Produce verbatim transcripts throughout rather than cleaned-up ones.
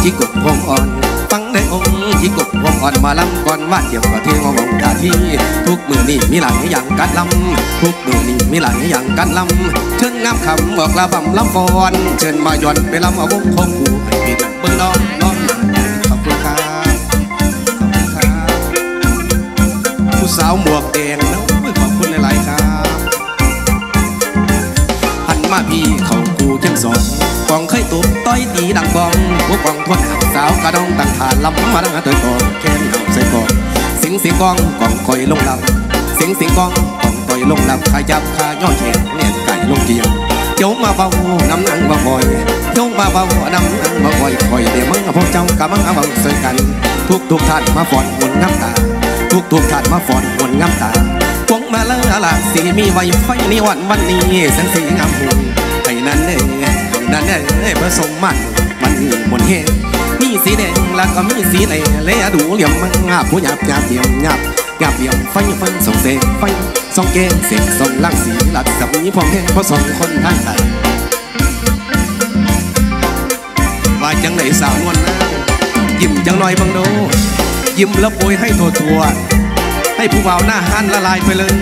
ที่กบพงอ่อนฟังได้องค์ที่กบพงอ่อนมาลำก่อนว่าเกี่ยวกับเที่ยวมองตาที่ทุกมือนี่มีหลายอย่างกันลำทุกมือนี่มีหลายอย่างกันลำเชิญงามคำบอกลาบำลำฟอนเชิญมาย้อนไปลำเอาวงคงกูให้ปิดเบิ้งน้องน้องขอบคุณครับขอบคุณครับผู้สาวหมวกแดงนะขอบคุณหลายๆครับหันมาพี่เขากูเข้มสองกองเคยตุบต้อยตีดังกองพวกกองทวนหางสาวกระดองต่างฐานลำมาดังตัวกองแค้นเอาใส่กองสิงสิงกองกองคอยลงลำสิงสิงกองกองคอยลงลำขายับขาย่อแขนเนี่ยไก่ลงเกี่ยวเที่ยวมาเบาน้ำนังมาบ่อยเที่ยวมาเบาน้ำนังมาบ่อยคอยเดี๋ยวมึงพวกเจ้ากับมึงเอาบังเสยกันทุกทุกท่านมาฝอนบนน้ำตาทุกทุกท่านมาฝอนบนน้ำตาพวงมาละละสีมีไวไฟนี่วันวันนี้แสงสีงามหูไอ้นั่นเองนั่นเอ้ผสมมันมันมีมนเฮมีสีแดงแล้วก็มีสีเหล่เละดูเหลี่ยมมันงาผู้หยาบหยาบเหลี่ยมหยาบหยาบเหลี่ยมไฟไฟส่งเสกไฟส่งเกงเสกส่งลังสีหลักกับนี้พองแห้งเพราะสองคนทางใจว่าจังไหนสาวนวลนะยิ้มจังหน่อยบังโดยิ้มแล้วโปรยให้ตัวตัวให้ผู้บ่าวหน้าหันละลายไปเลย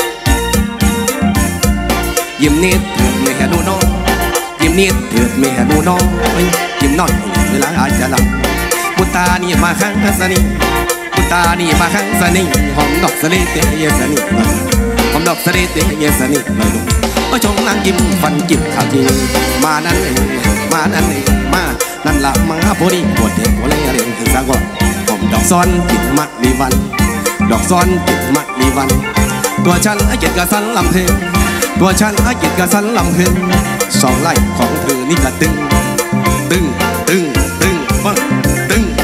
ยิ้มนิดเถิดไม่แค่ดูน้องยิ้มนิดเถิดไม่แค่ดูน้องยิ้มน้อยเวลาอาจจะหลับบุตานี่มาข้างสนิบุตานี่มาข้างสนิหอมดอกสะเลเตยสนิหอมดอกสะเลเตยสนิมาดูก็ชงนางยิ้มฟันจิ้มขาทีมานั่นเองมานั่นเองมานั่นละมาพอดีปวดเด็กปวดเลยอะไรถึงสักวันหอมดอกซ้อนกินมักดีวันดอกซ้อนกินมักดีวันตัวฉันไอ้เกียรติกระสันลำเพลงตัวฉันไอ้เกียรติกระสันลำเพลงสองไล่ของเธอนี่กระตึงตึงตึงตึงบ้างตึง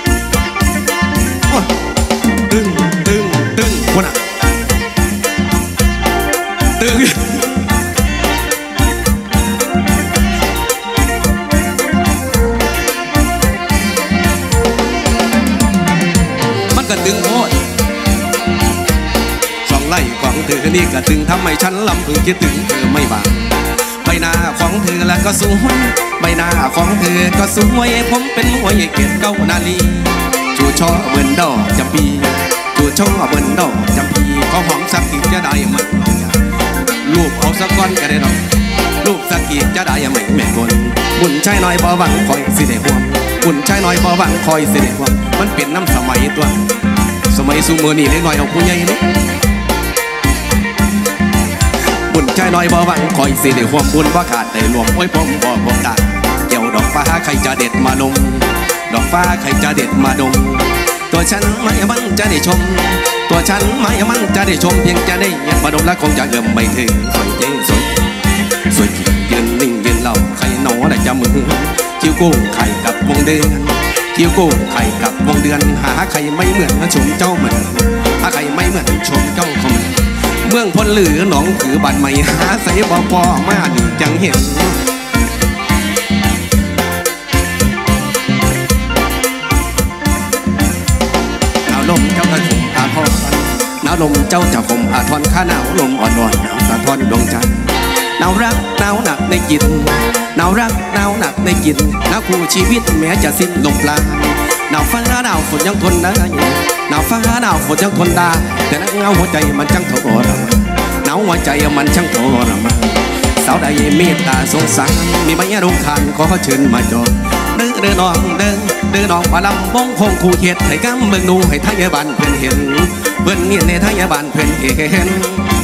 ตึงตึงตึงคนอ่ะตึงมันกระตึงโคตรสองไล่ของเธอนี่กระตึงทำให้ฉันลำพึงคิดถึงเธอไม่บางใบหน้าของเธอแล้วก็สวยใบหน้าของเธอก็สวยผมเป็นหัวใหญ่เกียรติเก้านาลีจูช่อเบิ่นดอกจำปีจูช่อเบิ่นดอกจำปีก็หอมสักกีจะได้เหมือนเราอยากลูกเอาสักก้อนก็ได้หรอกลูกสักกีจะได้เหมือนแม่คนบุญใจน้อยพอหวังคอยสิได้ห่วงบุญใจน้อยพอหวังคอยสิได้ห่วงมันเป็นน้ำสมัยตัวสมัยสูมือนี่เล็กน้อยเอาผู้ใหญ่เล็กบุญใจน้อยบ่หวังคอยสิได้ห่วงบุญว่าขาดได้รวมไว้ผมบ่บ่ตาเกี่ยวดอกฟ้าใครจะเด็ดมาลงดอกฟ้าใครจะเด็ดมาดงตัวฉันไม่มันจะได้ชมตัวฉันไม่มันจะได้ชมเพียงจะได้ยังมาดมและคงจะเกิมไม่ถึงสวยเจ๊สวยสวยยืนนิ่งยืนเหล่าใครหนอได้จะมือคิ้วกู้ไข่กับวงเดือนคิ้วกู้ไข่กับวงเดือนหาใครไม่เหมือนชมเจ้าเหมือนหาใครไม่เหมือนชมเจ้าเขาเมืองพลหรือหนองถือบัตรใหม่หาใส่บ่อพอมาดีจังเห็นหนาวลมเจ้าตะคุ่มอาทรหนาวลมเจ้าจะข่มอาทรข้าหนาวลมอ่อนๆหนาวสะท้อนดวงจันทร์หนาวรักหนาวหนักในจิตหนาวรักหนาวหนักในจิตหนาวคู่ชีวิตแม้จะสิ้นลมปราณหนาวฟ้าหนาวฝนยังทนได้หนาวฟ้าหนาวฝนยังทนได้แต่นักเงาหัวใจมันช่างทรมานหนาวหัวใจมันช่างทรมานสาวใดเมตตาสงสารมีใบรุ้งขานขอเชิญมาจอดเดินเดินน้องเดินเดินน้องปลาลำบงคงคู่เขียดให้กำเบิ่งดูให้ทายบ้านเพื่อนเห็นเพื่อนเงียบในทายบ้านเพื่อนเห็น